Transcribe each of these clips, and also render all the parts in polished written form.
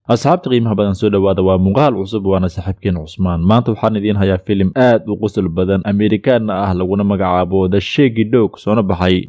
asxaabta qiimaha badan soo dhawaada waa muuqaal cusub waana saaxiibkeen Cusmaan maanta waxaan idiin hayaa filim aad u qosol badan Amerikaan ah laguna magacaabo The Shaggy Dog soo baxay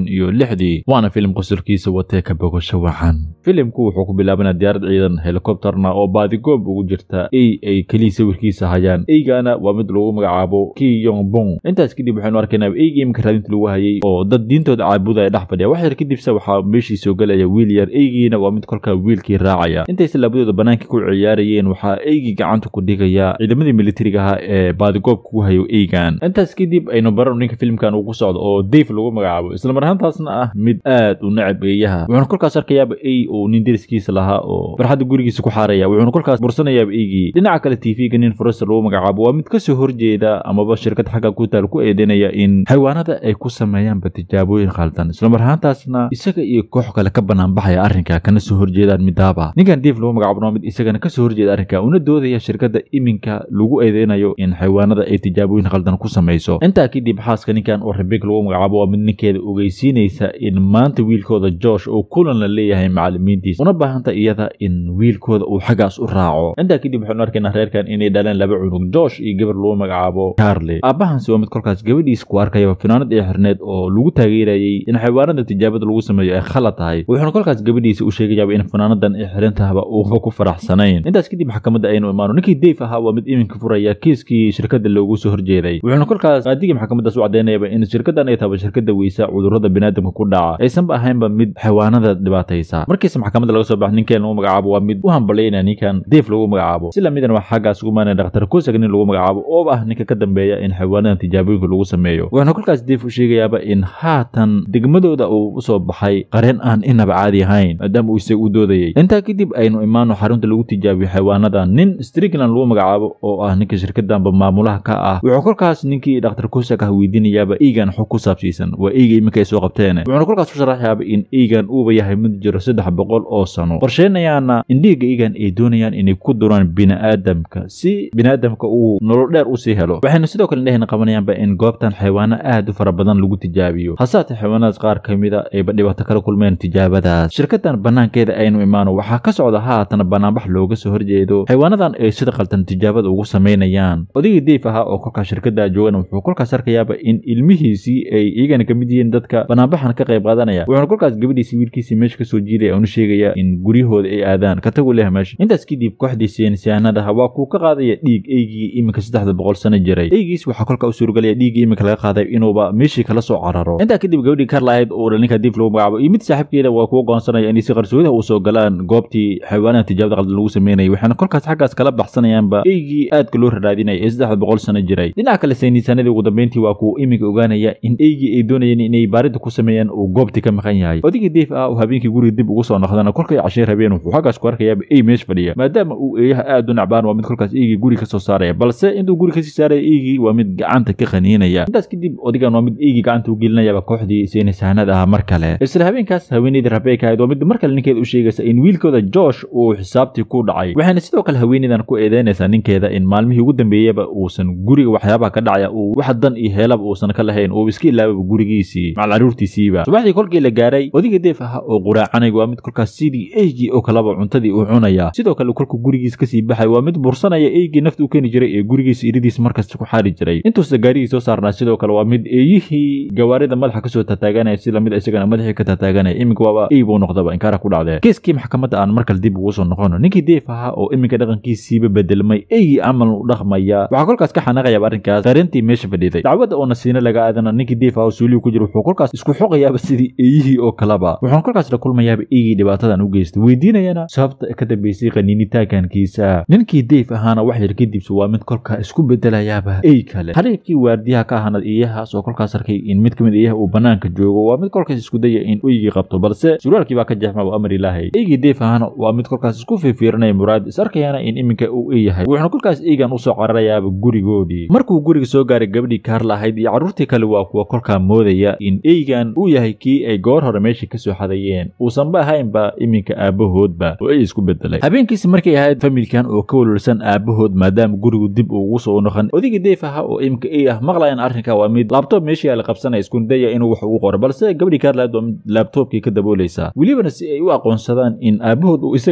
2006 waana filim qosolkiisa watee ka bogasho wacan filimku wuxuu ku bilaabanaa diyaarad ciidan helicopterna oo baadigoob ugu jirta ay kaliya sawirkiisa hayaan eygana waa mid lagu magacaabo Ki Yong Bong intaas kadib waxaanu arkaynaa eygii imka raadinta lagu hayay oo dad diintooda caabudaya dhex fadhiya wax yar kadibse waxaa meeshii soo galaya wiil yar eygiina waa mid kolka wiilkii raacaya labadooda banaanka ku ciyaarayeen waxa eygii gacanta ku dhigaya ciidamadii militariga ah ee baadigoobka ku hayo eygan intaas kadib aynu barano ninka filimkan uu ku socdo oo Dave lagu magacaabo isla mar ahaantaasna ah mid aad u nacab eeyaha wuxuu kolkaas arkayaa ey oo nin deriskiisa lahaa oo barxada gurigiisa ku xaaraya wuxuu kolkaas bursanayaa eygii dhinaca kale TV-ga nin Forrester lagu magacaabo waa mid ka soo horjeeda amaba shirkad xagga ku taal ku eedeynaya in xayawaanada ay ku sameeyaan tijaabooyin khaldan isla mar ahaantaasna isaga iyo koox kale ka banaan baxaya arrinka kana soo horjeedaan midaaba ninkan Dave magacaabno mid isagana ka soo horjeeda arrinka una doodaya shirkadda iminka lagu eedeynayo in xayawaanada ay tijaabooyin khaldan ku sameeyso inta kadib xaaska ninkan oo Rebecca lagu magacaabo waa mid ninkeeda ogeysiinaysa in maanta wiilkooda Josh oo kulan la leeyahay macallimiintiisa una baahanta iyada in wiilkooda uu xagaas u raaco inta kadib waxaan arkaynaa reerkan inay dhaleen laba cunug Josh iyo gabar lagu magacaabo Carly aabahansi waa mid kolkaas gabadhiisa ku arkaya finaanad ee xirneed oo lagu taageerayay in xayawaanada tijaabada lagu sameeyo ay khalad tahay wuxuu kolkaas gabadhiisa u sheegay in finaanadan ay xirantahay ku faraxsanayn intaas kadib maxkamadda aynu imaano ninkii Dave ahaa waa mid iminka furaya kiiskii shirkadda loogu soo horjeeday wuxuuna kolkaas qaadiga maxkamadda soo cadeynayaba in shirkaddan ay tahay shirkadda weysa cudurrada bini'aadamka ku dhaca aysan ba ahaynba mid xayawaanada dhibaataysa markiisa maxkamadda laga soo baxay ninkan lagu magacaabo waa mid u hambalyeynaya ninkan Dave lagu magacaabo sila midna wax xaggaas ugu maanay dhakhtar Kusag nin lagu magacaabo oo ah ninka ka dambeeya in xayawaanada tijaabooyinka lagu sameeyo wuxuuna kolkaas Dave u sheegayaaba in haatan degmadooda uu u soo baxay qareen aan inaba caadi ahayn maadaama uu isagu u doodayay intaa kadib aynu imaano xarunta lagu tijaabiyo xayawaanada nin Strickland lagu magacaabo oo ah ninka shirkaddanba maamulaha ka ah wuxuu kolkaas ninkii dhakhtar Kusag ah weydiinayaaba eygan xog ku saabsiisan waa eyga iminka ay soo qabteen wuxuuna kolkaas u sharaxayaaba in eygan uuba yahay mid jiro 300 oo sano qorsheynayaana in dhiigga eygan ay doonayaan inay ku duraan bini'aadamka si bini'aadamka uu nolol dheer u sii helo waxayna sidoo kale indhahayna qabanayaanba in goobtan xayawaano aad u fara badan lagu tijaabiyo hasaate xayawaanadaas qaar ka mida ayba dhibaato kala kulmeen tijaabadaas shirkaddan banaankeeda aynu imaano waxaa ka socda haatan banaanbax looga soo horjeedo xayawaanadan ay sida qaldan tijaabada ugu sameynayaan odaygii Dave ahaa oo kolkaas shirkadda joogana wuxuu kolkaas arkayaaba in ilmihiisii ay iyagana ka mid yihiin dadka banaanbaxan ka qayb qaadanaya wuxuuna kolkaas gabadhiisii wiilkiisii meesha ka soo jiidaya oo sheegaya in guryahooda ay aadaan ka tago leh meesha intaas kadib kooxdiisii insaanada waa ku ka qaadaya dhiig eygii iminka 300 sano jiray eygiis waxa kolka u suurgalaya dhiigii iminka laga qaaday inuuba meeshii kala soo cararo intaa kadib gabadhii Carly ahayd oo ninka Dave lagu magacaabo iyo mid saaxiibkeeda waa ku go'aansanaya in si qarsoodiga u soo galaan goobtii xayawaanada tijaabada qaldan lagu sameeyay waxaana kolkaas xaggaas kala baxsanayaanba eygii aad ka loo raadinay 300 sano jiray dhinaca kale saynisanadii ugu dambeyntii waa ku iminka ogaanaya in eygii ay doonayeen inay baarida ku sameeyaan oo goobtii ka maqan yahay odaygii Dave ah oo habeenkii guriga dib ugu soo noqdana kolkay cashay rabeen wuxuu xaggaas ku arkayaa ey meesh fadhiya maadaama uu eeyaha aad u nacbaan waa mid kolkaas eygii guriga ka soo saaraya balse intuu guriga ka sii saaraya eygii waa mid gacanta ka qaniinaya intaas kadib odaygan waa mid eygii gacanta u gelinaya kooxdii saynisanada ah mar kale isla habeenkaas haweeneyda Rebecca ahayd waa mid mar kale ninkeeda u sheegaysa in wiilkooda Josh uu xisaabtii ku dhacay waxaana sidoo kale haweeneydan ku eedeynaysaa ninkeeda in maalmihii ugu dambeeyayba uusan guriga waxyaabaha ka dhacaya uu wax dan iyo heelaba uusan ka lahayn oo iska ilaabay gurigiisii macal caruurtiisiiba subaxdii kolkii la gaaray odayga Dave ah oo quraacanay waa mid kolkaas sidii eygii oo kalaba cuntadii uu cunaya sidoo kale kolku gurigiisa ka sii baxay waa mid bursanaya eygii nafta u keeni jiray ee gurigiisa iridiisa markasta ku xaari jiray intuusa gaarigiisa soo saarnaa sidoo kale waa mid eeyihii gawaarida madaxa kasoo tataaganaya sida mid isagana madaxii ka tataaganaya iminka waaba ey buu noqdaba inkaara ku dhacdee kiiskii maxkamadda aan markale dib ugu soo noqono ninkii Dave ahaa oo iminka dhaqankiisiiba bedelmay eygii camal u dhaqmaya waxaa kolkaas ka xanaaqayaba arrinkaas qarintii meesha fadhiday dacwadda oo nasiina laga aadana ninkii Dave ah oo suuliga ku jira wuxuu kolkaas isku xoqayaaba sidii eeyihii oo kalaba wuxuuna kolkaas la kulmayaaba eygii dhibaatadan u geystay weydiinayana sababta ka dambeysay qaniinitaankiisa ninkii Dave ahaana wax yar kadib waa mid kolkaa isku bedelayaaba ey kale xariifkii waardiyaha ka ahaanad eeyahaas oo kolkaas arkay in mid kamid eeyaha uu banaanka joogo waa mid kolkaas isku daya in eygii qabto balse suraalkii baa ka jeexma oo amar ilaahay eygii Dave ahaana waa mid kolkaas isku fiirfiirinaya muraad is arkayana in iminka uu eeyahay wuxuuna kolkaas eygan u soo qararayaaba gurigoodii markuu guriga soo gaaray gabadhii Carly ahayd iyo caruurtii kale waa kuwa kolkaa moodaya in eygan uu yahay kii ay goor hore meeshii ka soo xadayeen uusanba ahaynba iminka aabahoodba oo ay isku bedelay habeenkiisi markay ahayd familkan oo ka walwalsan aabahood maadaama gurigu dib ugu soo noqon odaygii Dave ah oo iminka ey ah maqlayaan arrinka waa mid laptop meeshii la qabsanay isku daya inuu wax ugu qoro balse gabadhii Carly laptopkii ka daboolaysa welibana si ay u aqoonsadaan in aabahood uu isaga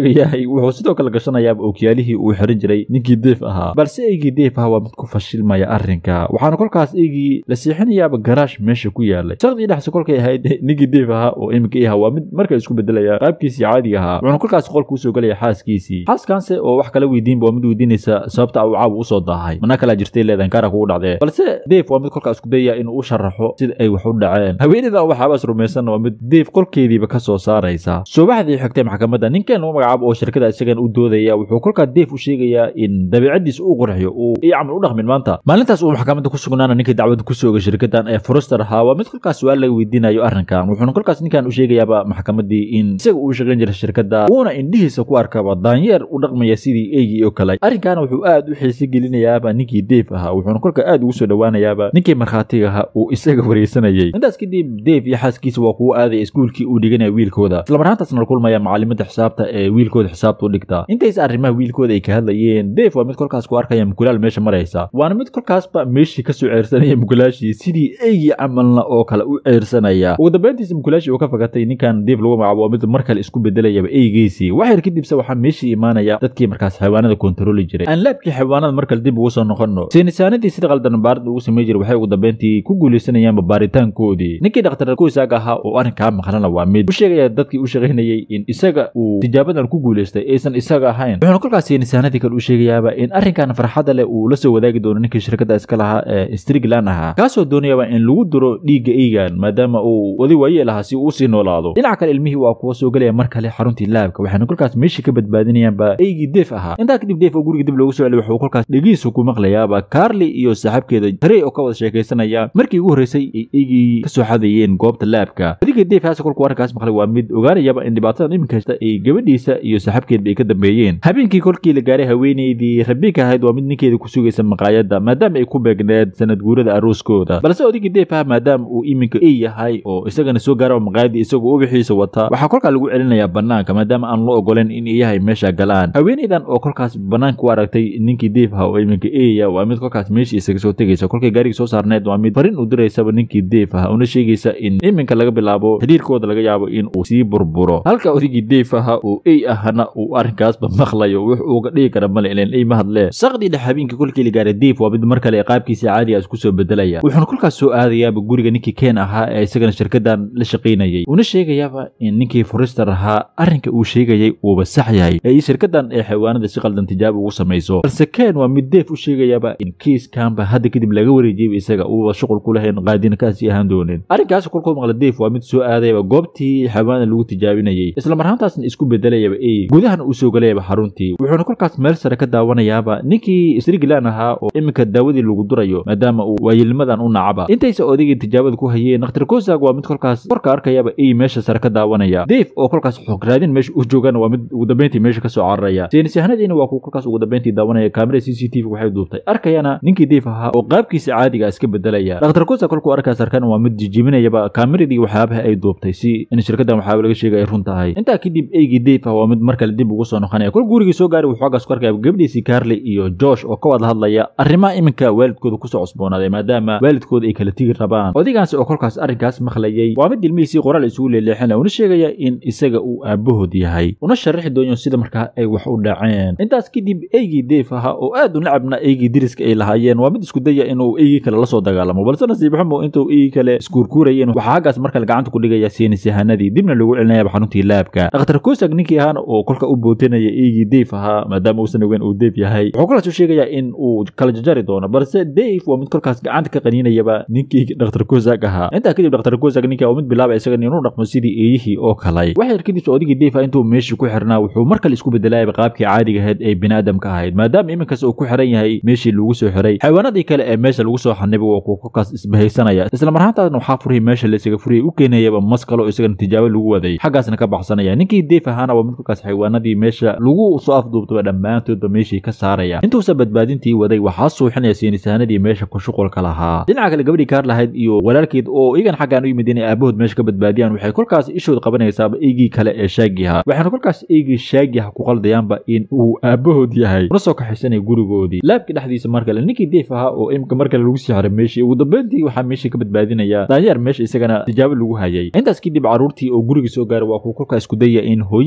yahay wuxuu sidoo kale gashanayaa ookiyaalihii uu xiran jiray ninkii Dave ahaa balse eygii Dave ahaa waa mid ku fashilmaya arrinka waxaana kolkaas eygii la siixinayaaba garaash meesha ku yaalay shaqadii dhaxsi kolkay ahayd ninkii Dave ahaa oo imika ahaa waa mid marka isku bedelaya qaabkiisii caadiga ahaa wuxuuna kolkaas qolka usoo galaya xaaskiisii xaaskaanse oo wax kala weydiinba waa mid weydiinaysa sababta uu caaw usoo daahay mana kala jirtay leedahay kaara kugu dhacday balse Dave waa mid kolkaas isku dayaya inuu u sharaxo sida ay wax u dhaceen haweeneyda waxaaba rumaysan waa mid Dave qolkeediiba ka soo saaraysa subaxdii xigtay maxkamadda ninkan uu magacaabo oo shirkada isagan u doodaya wuxuu kolka Dave u sheegayaa in dabeecadiisa uu qurxiyo uu camal u dhaqmin maanta maalintaas uu maxkamadda ku sugnaana ninkii dacwada ku soo shirkadan ee Forrester ahaa waa mid kolkaas su'aal laga weydiinayo arrinkan wuxuuna kolkaas ninkan u sheegayaa maxkamadii in isaga uu shaqayn jiray shirkada uuna indhihiisa ku arkaba daanyeer u dhaqmaya sidii eegi oo kale arrinkan wuxuu aad u xiiso gelinayaa ninkii Dave ahaa wuxuuna kolka aad ugu soo dhawaanayaa ninkii markhaatiga ahaa uu isaga wareysanayay intaas kadib Dave iyo xaaskiisa waa kuwa aaday iskuulkii uu dhiganay wiilkooda isla markaasna la kulmaya macallimada xisaabta ee wiilkooda xisaabta u dhigta intays arrimaha wiilkooda ay ka hadlayeen Dave waa mid kolkaas ku arkaya mukulaal meesha maraysa waana mid kolkaasba meeshii ka soo ceersanaya mukulaashii sidii eegi camalna oo kale u ceersanaya ugu dambeyntiisa mukulaashii uu ka fakatay ninkan Dave lagu magacaabo waa mid markale isku bedelayaba eegiisii waxay kadibse waxaa meeshii imaanaya dadkii markaas xayawaanada kontrooli jiray aan laabkii xayawaanada markale dib ugu soo noqono saynisaanadii sida qaldan baarida ugu sameey jiray waxay ugu dambeyntii ku guuleysanayaan baaritaankoodii ninkii dhakhtar Kuisaga ahaa oo arrinka maqlana waa mid u sheegaya dadkii u shaqeynayay in isaga uu tijaabadan ku guuleystay aysan isaga ahayn wuxuuna kolkaas saynisaanadii kale u sheegayaaba in arrinkan farxada leh uu la soo wadaagi doono ninkii shirkada iska lahaa ee Strickland ahaa kaasoo doonayaba in lagu duro dhiigga eegan maadaama uu wadi waaye lahaa si uu sii noolaado dhinaca kale ilmihii waa kuwa soo galaya mar kale xaruntii laabka waxaana kolkaas meeshii ka badbaadinayaanba eegii Dave ahaa intaa kadib Dave oo guriga dib loogu soo celiyay wuxuu kolkaas dhigiisu ku maqlayaaba Carly iyo saaxiibkeeda Trey oo ka wada sheekaysanaya markii ugu horeysay eegii ka soo xadayeen goobta laabka adiga Dave haas kolku arkaas maqlay waa mid ogaanayaba in dhibaatada iminka haysta ay gabadhiisa iyo saaxiibkeeda ay ka dambeeyeen habeenkii kolkii la gaaray haweeneydii Rebecca ahayd waa mid ninkeeda ku sugaysa maqaayada maadaama ay ku beegneed sanad guurada arooskooda balse odigii Dave maadaama uu iminka ay yahay oo isagana soo gaaro maqaayadii isagoo u bixiisa wata waxa kolka lagu celinayaa banaanka maadaama aan loo ogoleen in yahay meesha galaan haweeneydan oo kolkaas banaanka u aragtay ninkii Dave oo iminka eeya waa mid kolkaas meeshii isaga soo tagaysa kolkay gaariga soo saarneed waa mid farin u direysaba ninkii Dave una sheegaysa in iminka laga bilaabo xiriirkooda laga yaabo in uu sii burburo halka odigii Dave oo ay ahna uu arrinkaasba maqlayo wuxuu uga dhigi kara male ileen ay ma hadle saqdii habeenkii kolkii la gaaray Dave waa mid mar kale qaabkiisa caadiga isku soo bedelaya wuxuuna kolkaas soo aadayaaba guriga ninkii Ken ahaa ee isagana shirkadan la shaqeynayay una sheegayaaba in ninkii Forrester ahaa arrinka uu sheegayay uu sax yahay ee shirkadan ee xayawaanada si qaldan tijaabo ugu sameeyso balse Ken waa mid Dave u sheegayaaba in case kaanba hadda kadib laga wareejiyay isaga uu shaqo ku lahayn qaadina kaasi ahaan dooneen arrinkaas kolkuu maqla Dave waa mid soo aadayaba goobtii xayawaanada lagu tijaabinayay isla markaasna isku bedelayaba gudahan uu soo galayaba xaruntii wuxuuna kolkaas meel sare ka daawanayaaba ninkii Strickland ahaa oo iminka daawadii lagu durayo maadaama uu waayilmadan u nacaba intaysa odigii tijaabada ku hayeen dhakhtar Kuisaga waa mid kolkaas korka arkayaba meesha sare ka daawanaya Dave oo kolkaas xog raadin meesha u joogana waa mid ugu dambeyntii meesha ka soo cararaya saynisahanadiina waa ku kolkaas ugu dambeyntii daawanaya kaamira CCTV waxay duubtay arkayana ninkii Dave ahaa oo qaabkiisa caadiga iska bedelaya dhakhtar Kuisaga kolkuu arkaas arkan waa mid jijiminayaba kaamiradii waxyaabaha ay duubtay si in shirkadan waxyaabo laga sheegay run tahay intaa kadib eegii Dave waa mid markale dib ugu soo noqonaya kol gurigii soo gaaray wuxuu xagaas ku arkaya gabadhiisii Carly iyo Josh oo ka wada hadlaya arrimaha iminka waalidkooda ku soo cusboonaaday maadaama waalidkooda ay kala tigi rabaan odigaas oo kolkaas arrinkaas maqlayay waa mid ilmihiisii qoraal isugu leeleexinaya una sheegaya in isaga uu aabahood yahay una sharaxi doono sida markaa ay wax u dhaceen intaas kadib eegii Dave oo aad u nacabna eegii diriska ay lahaayeen waa mid isku daya inuu eegii kale la soo dagaalamo balse nasiib xumo intuu eegii kale iskuurkuurayeen waxa xagaas markale gacanta ku dhigaya saynisahanadii dibna lagu celinaya xaruntii laabka dhakhtar Kuisaga ninkii ahaan oo kolka u bootinaya eegii Dave maadaama uusan ogeyn uu Dave yahay wuxuu kala soo sheegaya in uu kala jajari doono balse Dave waa mid kolkaas gacanta ka qaniinayaba ninkii dhakhtar Kuisaga ahaa intaa kadib dhakhtar Kuisaga ninkii waa mid bilaabay isaga inuu dhaqmo sidii eeyihii oo kale waxay kadib odigii Dave intuu meeshii ku xirnaa wuxuu markale isku bedelayay qaabkii caadiga ahayd ee bini'aadamka ahayd maadaama iminkaas uu ku xiran yahay meeshii lagu soo xiray xayawaanadii kale ee meesha lagu soo xanibay waa kolkaas isbahaysanaya isla markaasna waxaa furay meesha la isaga furay u keenayaba maskalo oo isaga tijaabo lagu waday xagaasna ka baxsanaya ninkii Dave ahaana waa mid kolkaas xayawaanadii meesha lagu soo afduubtay dhammaantood meeshii ka saaraya intuusa badbaadintii waday waxaa suuxinaya saynisahanadii meesha ku shuqulka lahaa dhinaca kale gabadhii Carly ahayd iyo walaalkeed oo iyagan xaggaan u yimid inay aabahood meesha ka badbaadiyaan waxay kolkaas ishooda qabanaysaa eegii kale ee Shaggy waxaana kolkaas eegii Shaggy ku qaldayaanba in uu aabahood yahay una soo kaxaysanay gurigoodii laabka dhexdiisa markale ninkii Dave oo imka markale lagu sii xiray meeshii ugu dambeyntii waxaa meeshii ka badbaadinaya daanyeer meesha isagana tijaabo lagu hayay intaas kadib caruurtii oo guriga soo gaaray waa ku kolkaas isku daya in hooyadu ay u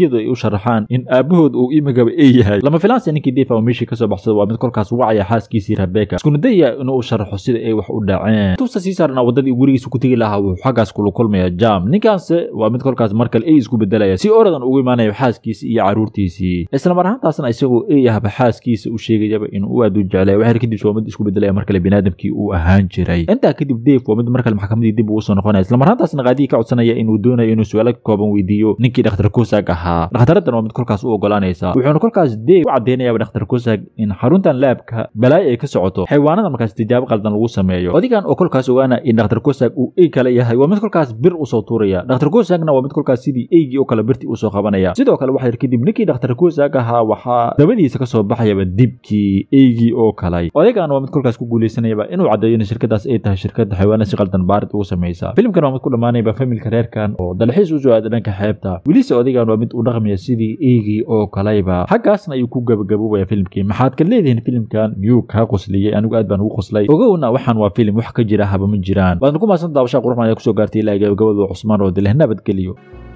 sharaxaan in aabahood uu imagaba ay yahay lama filaanse ninkii Dave oo meeshii ka soo baxsaday waa mid kolkaas wacaya xaaskiisii Rebecca isku dayaya inuu u sharaxo sida ay wax u dhaceen tuusa sii saarna wadadii gurigiisa ku tagi lahaa wuxuu xagaas kula kulmaya Jam ninkaas waa mid kolkaas markale ay isku bedelaya si oradan ugu imaanayo xaaskiisa iyo caruurtiisii isla mar ahaantaasna isagoo ay yahay xaaskiisa u sheegayaba inuu aad u jeclay waxa kadib soo mid isku bedelaya markale binaadamkii uu ahaan jiray inta kadib Dave waa mid markale maxkamadii dib ugu soo noqonaya isla mar ahaantaasna qaadii ka codsanaya inuu doonayo inuu su'aalo kooban weydiiyo ninkii dhakhtar Cusack ahaa dhakhtaraddan waa mid kolkaas u ogolaanaysa wuxuuna kolkaas Dave u cadeynaya dhakhtar Cusack in xaruntan laabka balaay ay ka socoto xayawaanada markaas tijaabo qaldan lagu sameeyo odigan oo kolkaas ogaana in dhakhtar Cusack uu ay kala yahay waa mid kolkaas bir u soo tuuraya dhakhtar Cusackna waa mid kolkaas sidii eygii oo kala birti u soo qabanaya sidoo kale waxa kadib ninkii dhakhtar Cusack ahaa waxa dabadiisa ka soo baxayaba dibkii eygii oo kale odigan waa mid kolkaas ku guuleysanayaba inuu cadeeyo in shirkadaas ay tahay shirkad xayawaanada si qaldan baarid ugu sameeysa filimkan waa mid ku dhamaanayba familka reerkan oo dalxiis u soo aaday dhanka xeebta wiliisa odigan waa mid u dhaqmaya sidii eygii oo kaleba xagaasna ayuu ku gabagaboobaya filimkii maxaad ka leedihiin filimkan miyuu kaa qosliyay anigu aad baan ugu qoslay ogowna waxaan waa filim wax ka jira haba ma jiraan waad ku maasan daawasha qurux badan ee ku soo gaartay ilaa gabagabada Cusmaan oo dileh nabad geliyo